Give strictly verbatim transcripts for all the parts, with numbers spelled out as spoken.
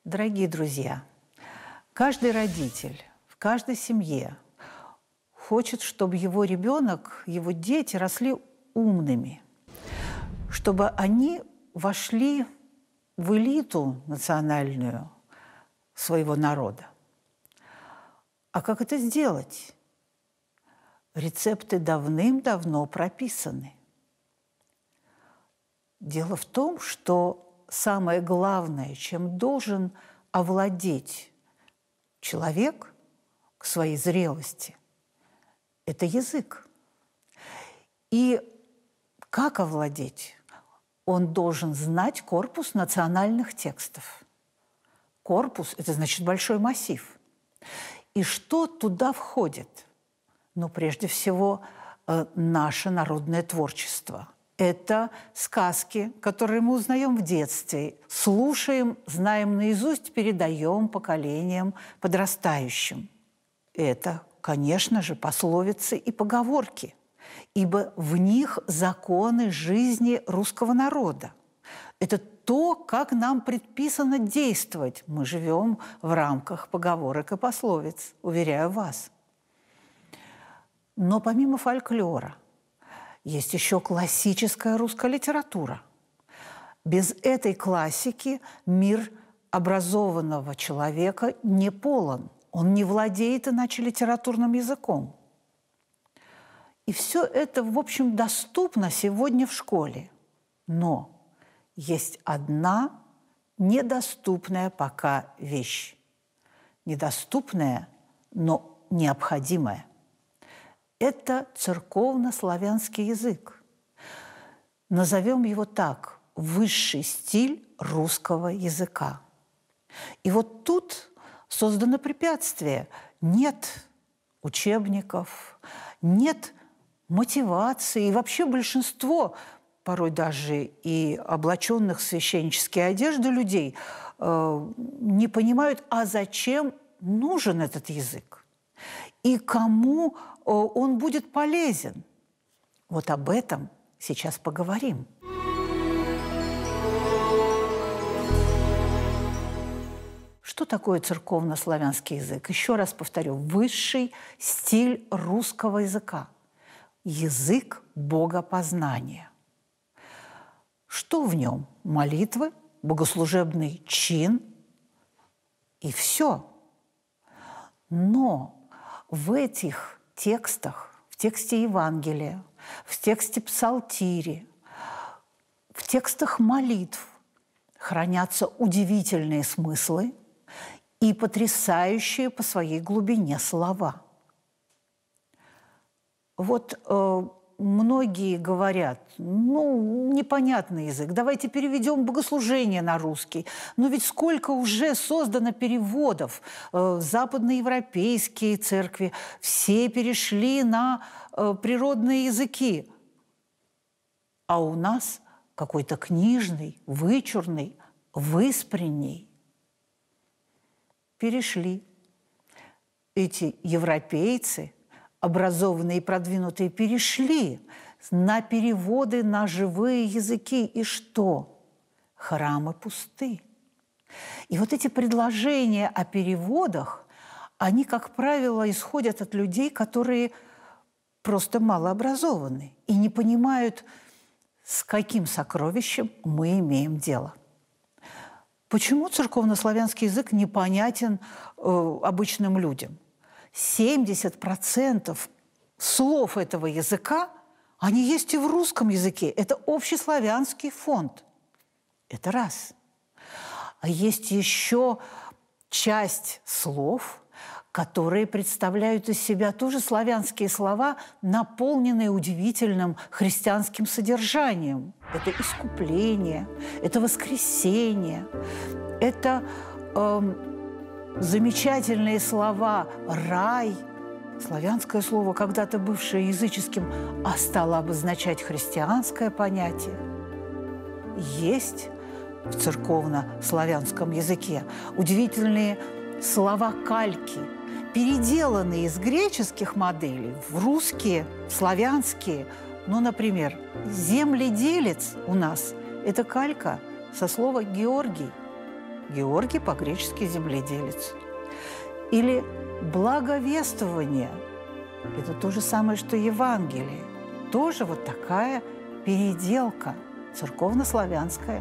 Дорогие друзья, каждый родитель в каждой семье хочет, чтобы его ребенок, его дети росли умными, чтобы они вошли в элиту национальную своего народа. А как это сделать? Рецепты давным-давно прописаны. Дело в том, что самое главное, чем должен овладеть человек к своей зрелости, это язык. И как овладеть? Он должен знать корпус национальных текстов. Корпус – это значит большой массив. И что туда входит? Ну, прежде всего, наше народное творчество. Это сказки, которые мы узнаем в детстве, слушаем, знаем наизусть, передаем поколениям подрастающим. Это, конечно же, пословицы и поговорки, ибо в них законы жизни русского народа. Это то, как нам предписано действовать. Мы живем в рамках поговорок и пословиц, уверяю вас. Но помимо фольклора есть еще классическая русская литература. Без этой классики мир образованного человека не полон. Он не владеет иначе литературным языком. И все это, в общем, доступно сегодня в школе. Но есть одна недоступная пока вещь. Недоступная, но необходимая. Это церковно-славянский язык. Назовем его так – высший стиль русского языка. И вот тут создано препятствие. Нет учебников, нет мотивации. И вообще большинство, порой даже и облаченных в священнические одежды людей, э, не понимают, а зачем нужен этот язык и кому он будет полезен. Вот об этом сейчас поговорим. Что такое церковно-славянский язык? Еще раз повторю, высший стиль русского языка. Язык богопознания. Что в нем? Молитвы, богослужебный чин и все. Но в этих текстах, в тексте Евангелия, в тексте Псалтири, в текстах молитв хранятся удивительные смыслы и потрясающие по своей глубине слова. Вот э, многие говорят, ну, непонятный язык, давайте переведем богослужение на русский. Но ведь сколько уже создано переводов, э, западноевропейские церкви, все перешли на э, природные языки. А у нас какой-то книжный, вычурный, выспренний. Перешли. Эти европейцы, образованные и продвинутые, перешли на переводы на живые языки. И что? Храмы пусты. И вот эти предложения о переводах, они, как правило, исходят от людей, которые просто малообразованы и не понимают, с каким сокровищем мы имеем дело. Почему церковно-славянский язык непонятен э, обычным людям? семьдесят процентов слов этого языка, они есть и в русском языке. Это общеславянский фонд. Это раз. А есть еще часть слов, которые представляют из себя тоже славянские слова, наполненные удивительным христианским содержанием. Это искупление, это воскресение, это э, замечательные слова «рай». Славянское слово, когда-то бывшее языческим, а стало обозначать христианское понятие. Есть в церковно-славянском языке удивительные слова кальки, переделанные из греческих моделей в русские, славянские. Ну, например, «земледелец» у нас – это калька со слова «Георгий». Георгий по-гречески земледелец. Или благовествование. Это то же самое, что Евангелие. Тоже вот такая переделка церковнославянская.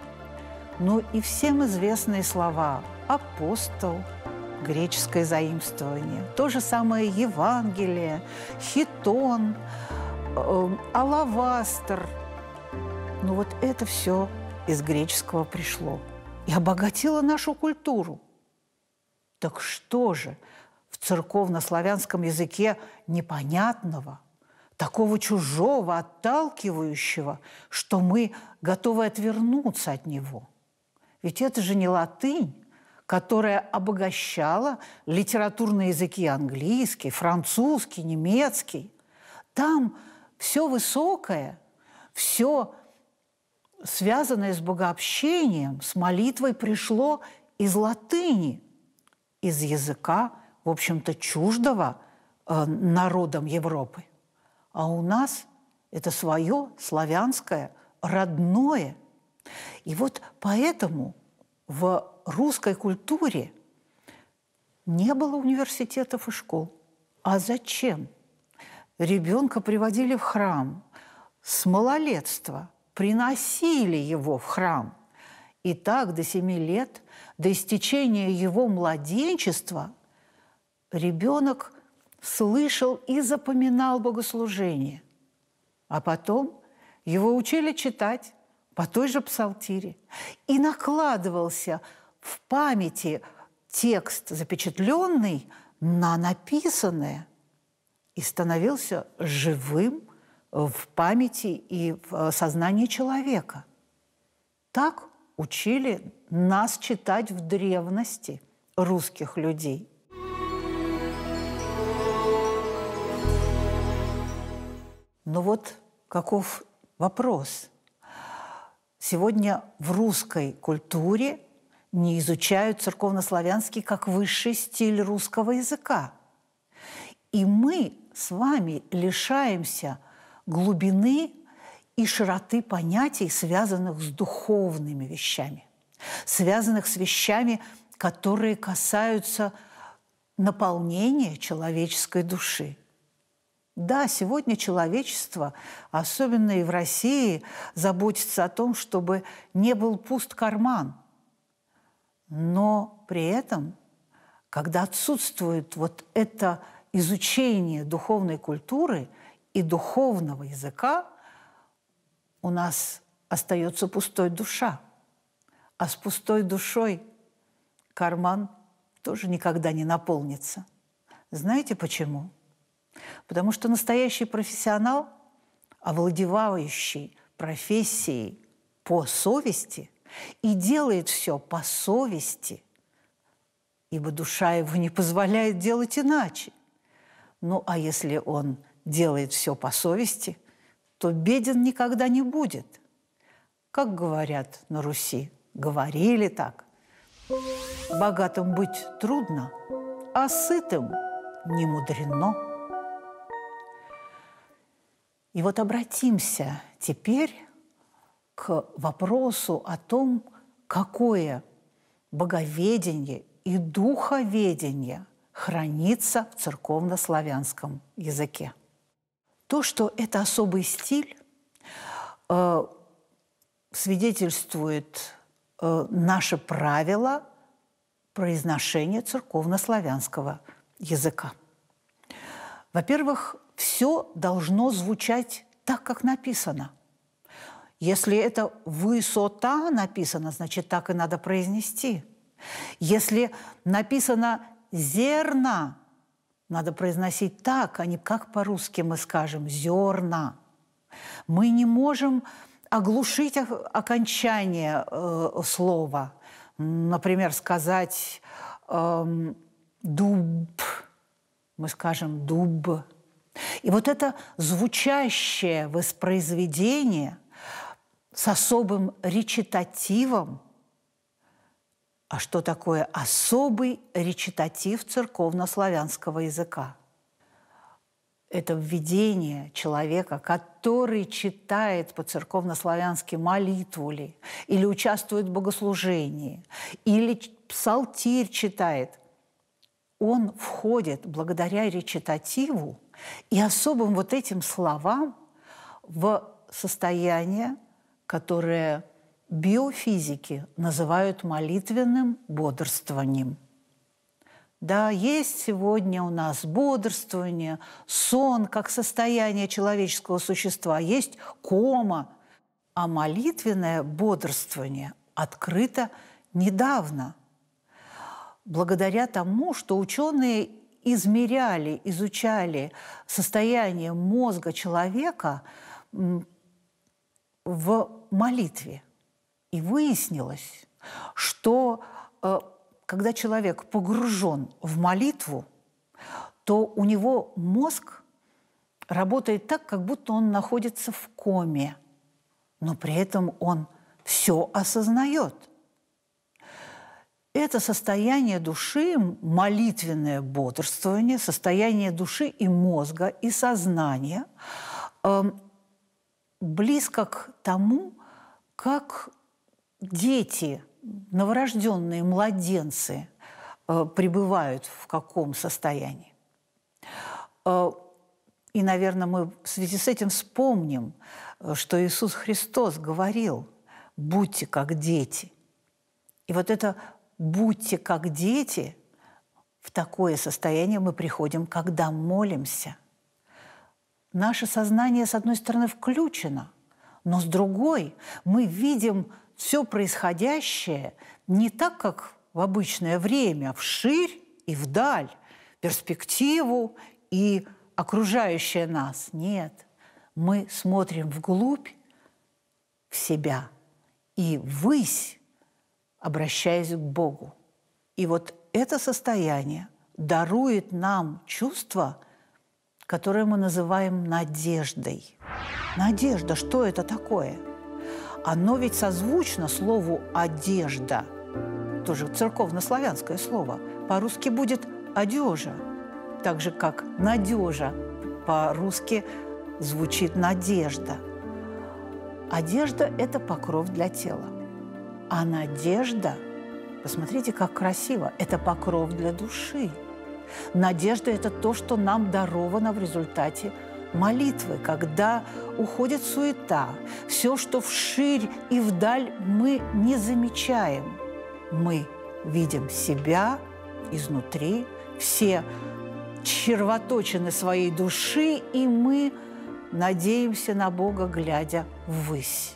Ну и всем известные слова «апостол», греческое заимствование, то же самое Евангелие, хитон, э, алавастр. Ну вот это все из греческого пришло и обогатило нашу культуру. Так что же в церковнославянском языке непонятного, такого чужого, отталкивающего, что мы готовы отвернуться от него? Ведь это же не латынь, которая обогащала литературные языки английский, французский, немецкий. Там все высокое, все связанное с богообщением, с молитвой пришло из латыни, из языка, в общем-то, чуждого э, народам Европы. А у нас это свое, славянское, родное. И вот поэтому в русской культуре не было университетов и школ. А зачем? Ребенка приводили в храм с малолетства, приносили его в храм. И так до семи лет, до истечения его младенчества, ребенок слышал и запоминал богослужение. А потом его учили читать по той же псалтире. И накладывался в памяти текст, запечатленный на написанное, и становился живым в памяти и в сознании человека. Так учили нас читать в древности русских людей. Но вот каков вопрос. Сегодня в русской культуре не изучают церковнославянский как высший стиль русского языка. И мы с вами лишаемся глубины и широты понятий, связанных с духовными вещами, связанных с вещами, которые касаются наполнения человеческой души. Да, сегодня человечество, особенно и в России, заботится о том, чтобы не был пуст карман. Но при этом, когда отсутствует вот это изучение духовной культуры и духовного языка, у нас остается пустой душа. А с пустой душой карман тоже никогда не наполнится. Знаете почему? Потому что настоящий профессионал, овладевающий профессией по совести, и делает все по совести, ибо душа его не позволяет делать иначе. Ну, а если он делает все по совести, то беден никогда не будет. Как говорят на Руси, говорили так: богатым быть трудно, а сытым не мудрено. И вот обратимся теперь к вопросу о том, какое боговедение и духоведение хранится в церковнославянском языке. То, что это особый стиль, э, свидетельствует э, наше правило произношения церковнославянского языка. Во-первых, все должно звучать так, как написано. Если это «высота» написано, значит, так и надо произнести. Если написано «зерна», надо произносить так, а не как по-русски мы скажем «зерна». Мы не можем оглушить окончание э, слова. Например, сказать э, «дуб», мы скажем «дуб». И вот это звучащее воспроизведение с особым речитативом. А что такое особый речитатив церковнославянского языка? Это введение человека, который читает по-церковнославянски молитву ли, или участвует в богослужении, или псалтирь читает. Он входит благодаря речитативу и особым вот этим словам в состояние, которое биофизики называют молитвенным бодрствованием. Да, есть сегодня у нас бодрствование, сон как состояние человеческого существа, есть кома, а молитвенное бодрствование открыто недавно, благодаря тому, что ученые измеряли, изучали состояние мозга человека в молитве. И выяснилось, что когда человек погружен в молитву, то у него мозг работает так, как будто он находится в коме, но при этом он все осознает. Это состояние души, молитвенное бодрствование, состояние души и мозга, и сознания э, близко к тому, как дети, новорожденные младенцы, э, пребывают в каком состоянии. Э, и, наверное, мы в связи с этим вспомним, что Иисус Христос говорил: «Будьте как дети». И вот это «будьте как дети», в такое состояние мы приходим, когда молимся. Наше сознание, с одной стороны, включено, но с другой мы видим все происходящее не так, как в обычное время, вширь и вдаль, перспективу и окружающее нас. Нет, мы смотрим вглубь в себя и ввысь, обращаясь к Богу. И вот это состояние дарует нам чувство, которое мы называем надеждой. Надежда, что это такое? Оно ведь созвучно слову «одежда», тоже церковнославянское слово. По-русски будет «одежа», так же, как «надежа» по-русски звучит «надежда». Одежда – это покров для тела. А надежда, посмотрите, как красиво, это покров для души. Надежда – это то, что нам даровано в результате молитвы, когда уходит суета. Все, что вширь и вдаль, мы не замечаем. Мы видим себя изнутри, все червоточины своей души, и мы надеемся на Бога, глядя ввысь.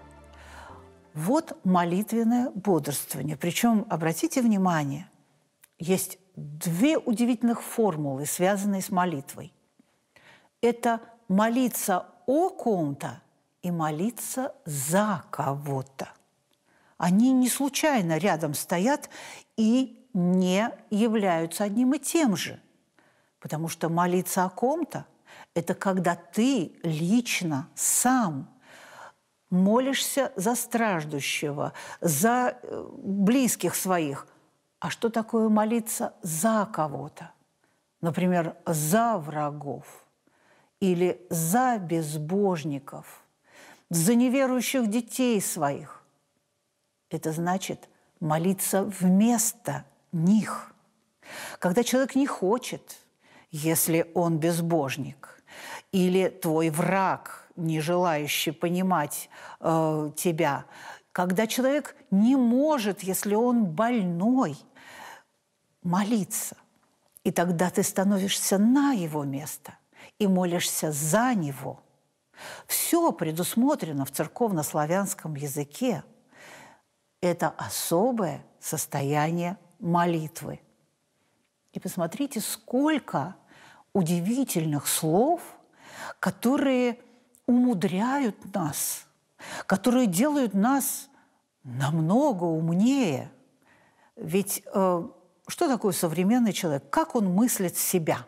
Вот молитвенное бодрствование. Причем, обратите внимание, есть две удивительных формулы, связанные с молитвой. Это молиться о ком-то и молиться за кого-то. Они не случайно рядом стоят и не являются одним и тем же. Потому что молиться о ком-то – это когда ты лично, сам молишься за страждущего, за близких своих. А что такое молиться за кого-то? Например, за врагов или за безбожников, за неверующих детей своих. Это значит молиться вместо них. Когда человек не хочет, если он безбожник, или твой враг, не желающий понимать э, тебя, когда человек не может, если он больной, молиться, и тогда ты становишься на его место и молишься за него. Все предусмотрено в церковнославянском языке. Это особое состояние молитвы. И посмотрите, сколько удивительных слов, которые умудряют нас, которые делают нас намного умнее. Ведь э, что такое современный человек? Как он мыслит себя?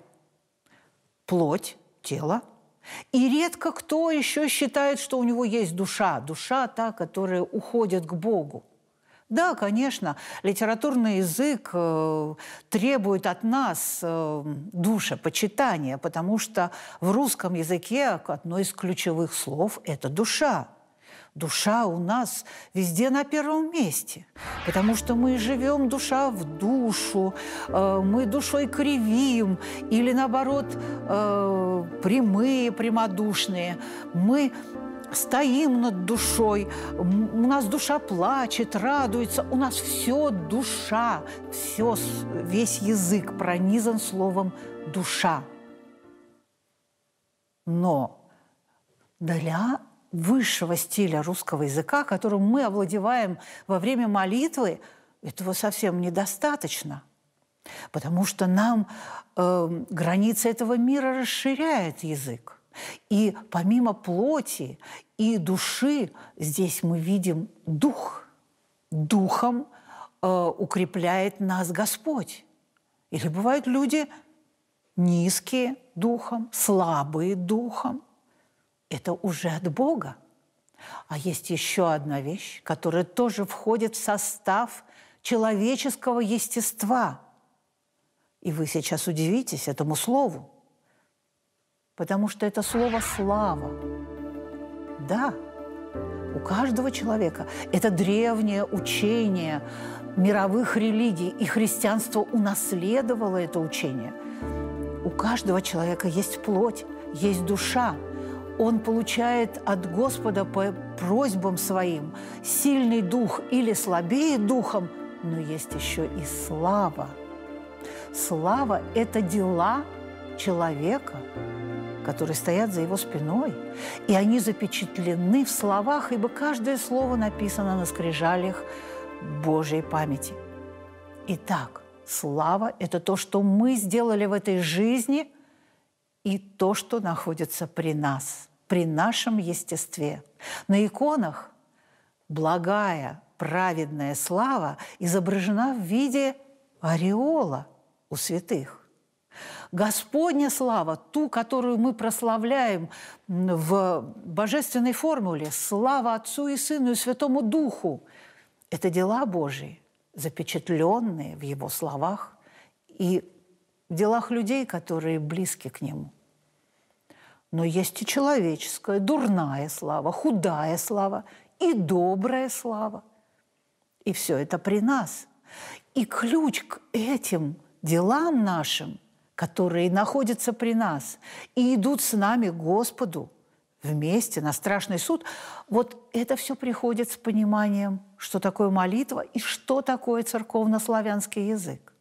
Плоть, тело. И редко кто еще считает, что у него есть душа. Душа та, которая уходит к Богу. Да, конечно, литературный язык э, требует от нас э, душепочитания, потому что в русском языке одно из ключевых слов – это душа. Душа у нас везде на первом месте, потому что мы живем душа в душу, э, мы душой кривим или, наоборот, э, прямые, прямодушные. Мы стоим над душой, у нас душа плачет, радуется, у нас все душа, все, весь язык пронизан словом «душа». Но для высшего стиля русского языка, которым мы овладеваем во время молитвы, этого совсем недостаточно, потому что нам э, границы этого мира расширяет язык. И помимо плоти и души здесь мы видим дух. Духом э, укрепляет нас Господь. Или бывают люди низкие духом, слабые духом. Это уже от Бога. А есть еще одна вещь, которая тоже входит в состав человеческого естества. И вы сейчас удивитесь этому слову. Потому что это слово «слава». Да, у каждого человека. Это древнее учение мировых религий, и христианство унаследовало это учение. У каждого человека есть плоть, есть душа. Он получает от Господа по просьбам своим сильный дух или слабее духом, но есть еще и слава. Слава – это дела человека, которые стоят за его спиной, и они запечатлены в словах, ибо каждое слово написано на скрижалях Божьей памяти. Итак, слава – это то, что мы сделали в этой жизни, и то, что находится при нас, при нашем естестве. На иконах благая, праведная слава изображена в виде ореола у святых. Господня слава, ту, которую мы прославляем в божественной формуле, слава Отцу и Сыну и Святому Духу, это дела Божьи, запечатленные в Его словах и в делах людей, которые близки к Нему. Но есть и человеческая, дурная слава, худая слава и добрая слава. И все это при нас. И ключ к этим делам нашим, которые находятся при нас и идут с нами к Господу вместе на страшный суд, вот это все приходит с пониманием, что такое молитва и что такое церковнославянский язык.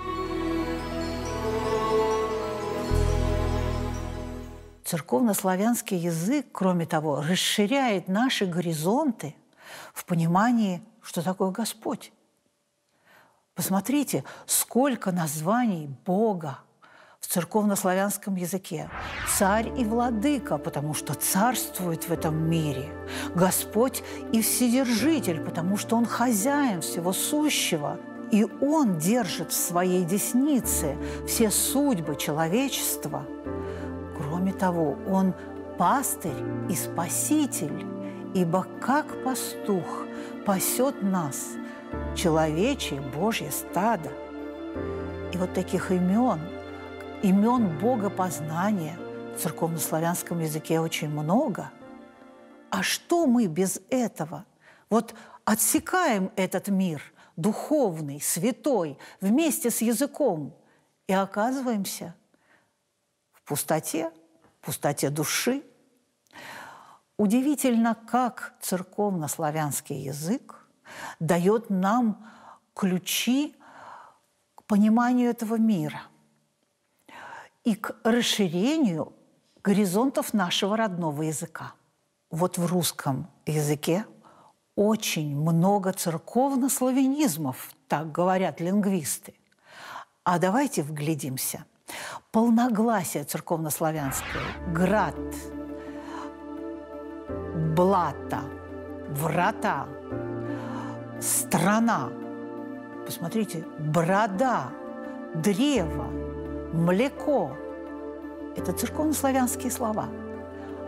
Церковнославянский язык, кроме того, расширяет наши горизонты в понимании, что такое Господь. Посмотрите, сколько названий Бога в церковнославянском языке. Царь и владыка, потому что царствует в этом мире. Господь и вседержитель, потому что Он хозяин всего сущего. И Он держит в своей деснице все судьбы человечества. Кроме того, Он пастырь и спаситель, ибо как пастух пасет нас, человечье Божье стадо. И вот таких имен, имен богопознания в церковнославянском языке очень много. А что мы без этого? Вот отсекаем этот мир духовный, святой, вместе с языком и оказываемся в пустоте, пустоте души. Удивительно, как церковнославянский язык дает нам ключи к пониманию этого мира и к расширению горизонтов нашего родного языка. Вот в русском языке очень много церковнославянизмов, так говорят лингвисты. А давайте вглядимся. Полногласие церковнославянское – град, блата, врата, страна. Посмотрите, борода, древо, млеко – это церковнославянские слова.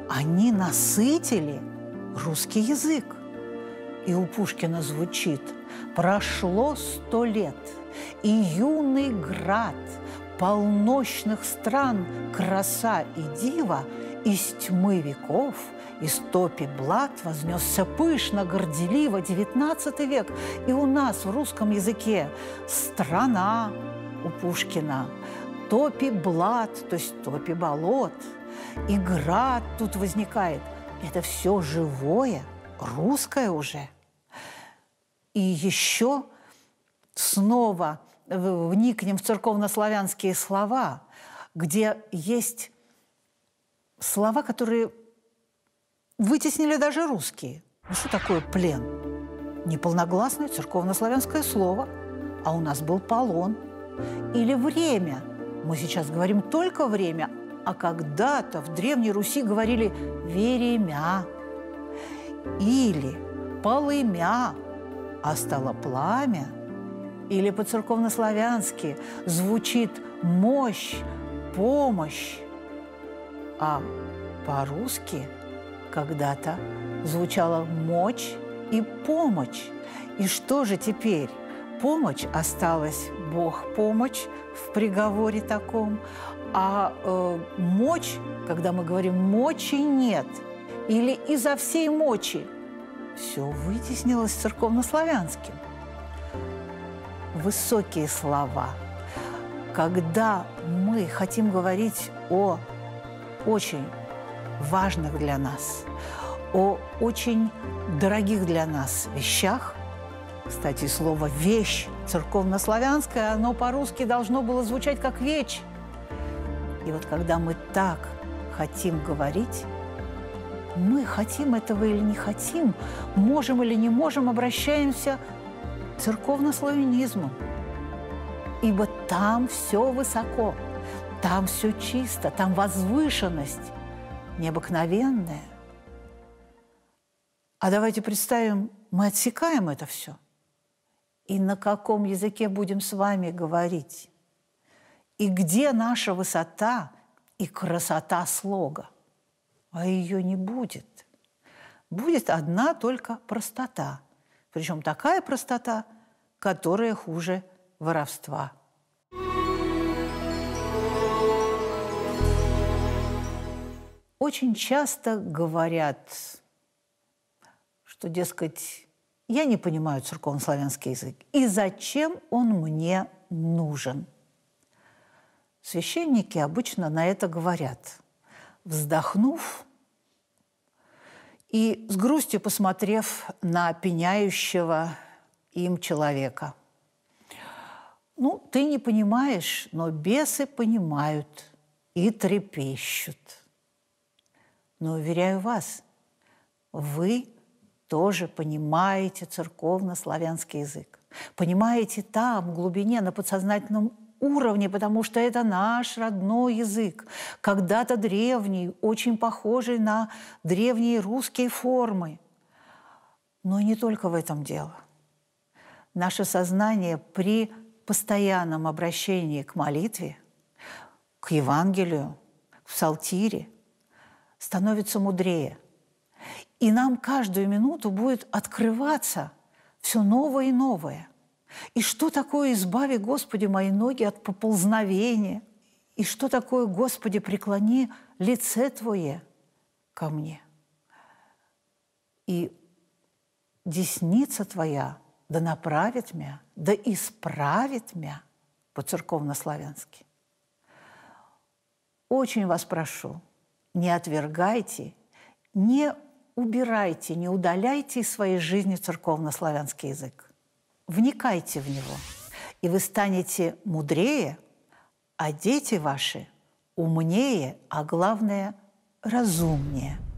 Они насытили русский язык. И у Пушкина звучит Прошло сто лет, и юный град полночных стран, краса и дива, из тьмы веков, из топи блат вознесся пышно, горделиво девятнадцатый век. И у нас в русском языке страна у Пушкина, топи блат, то есть топи болот, и град тут возникает. Это все живое, русское уже. И еще снова вникнем в церковнославянские слова, где есть слова, которые вытеснили даже русские. Ну что такое плен? Неполногласное церковнославянское слово, а у нас был полон. Или время. Мы сейчас говорим только время, а когда-то в Древней Руси говорили «веремя». Или «полымя», а стало «пламя». Или по-церковнославянски звучит «мощь», «помощь». А по-русски когда-то звучало «мочь» и «помощь». И что же теперь? Помощь осталась «Бог помощь» в приговоре таком, а э, мочь, когда мы говорим «мочи нет» или «изо всей мочи», все вытеснилось церковнославянским. Высокие слова. Когда мы хотим говорить о очень важных для нас, о очень дорогих для нас вещах, кстати, слово «вещь» церковнославянское, оно по-русски должно было звучать как «вечь». И вот когда мы так хотим говорить, мы хотим этого или не хотим, можем или не можем, обращаемся к церковнославянизму. Ибо там все высоко, там все чисто, там возвышенность необыкновенная. А давайте представим, мы отсекаем это все. И на каком языке будем с вами говорить? И где наша высота и красота слога? А ее не будет. Будет одна только простота. Причем такая простота, которая хуже воровства. Очень часто говорят, что, дескать, я не понимаю церковнославянский язык, и зачем он мне нужен? Священники обычно на это говорят, вздохнув и с грустью посмотрев на пеняющего им человека. Ну, ты не понимаешь, но бесы понимают и трепещут. Но, уверяю вас, вы тоже понимаете церковнославянский язык. Понимаете там, в глубине, на подсознательном уровне, потому что это наш родной язык, когда-то древний, очень похожий на древние русские формы. Но не только в этом дело. Наше сознание при постоянном обращении к молитве, к Евангелию, к псалтире становится мудрее. И нам каждую минуту будет открываться все новое и новое. И что такое «избави, Господи, мои ноги от поползновения»? И что такое «Господи, преклони лице Твое ко мне»? И десница Твоя да направит мя, да исправит мя по-церковнославянски. Очень вас прошу, не отвергайте, не убирайте, не удаляйте из своей жизни церковнославянский язык. Вникайте в него, и вы станете мудрее, а дети ваши умнее, а главное – разумнее.